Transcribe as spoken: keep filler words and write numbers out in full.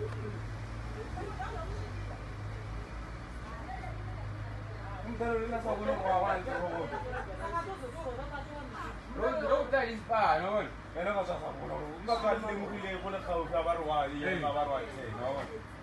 Lo that is fine, no one. I don't know what's up. I'm not going to be able to go to the house. I'm not going to go to the house.